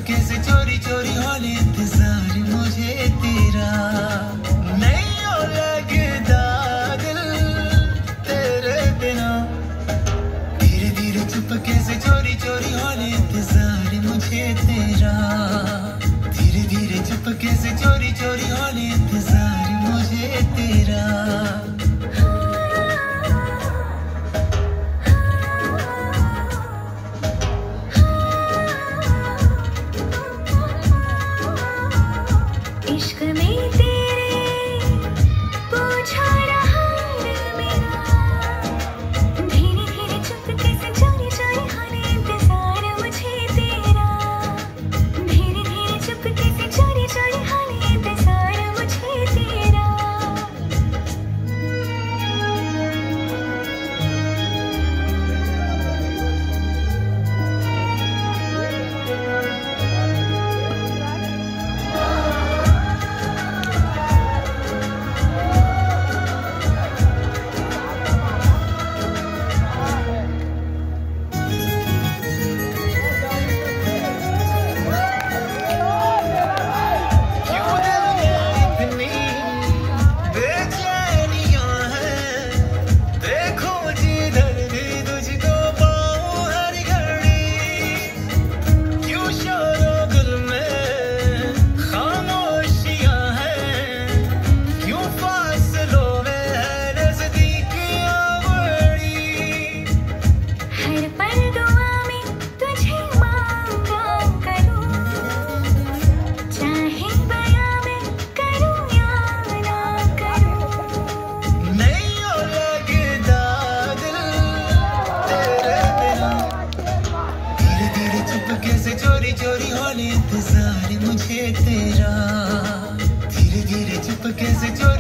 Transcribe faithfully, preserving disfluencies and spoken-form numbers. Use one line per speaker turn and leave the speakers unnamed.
चुपके से चोरी चोरी होने इंतजार मुझे तेरा नहीं हो लगता दिल तेरे बिना धीरे धीरे चुपके से चोरी चोरी होने इंतजार मुझे तेरा धीरे धीरे चुपके से चोरी चोरी होने इंतजार मुझे तेरा
इश्क में तेरे पूछा रहा दिल मेरा धीरे धीरे चुपके से चोरी चोरी होने इंतजार मुझे तेरा धीरे धीरे चुपके से चोरी चोरी होने इंतजार मुझे तेरा चोरी चोरी होने इंतजार मुझे तेरा धीरे धीरे चुपके से चोरी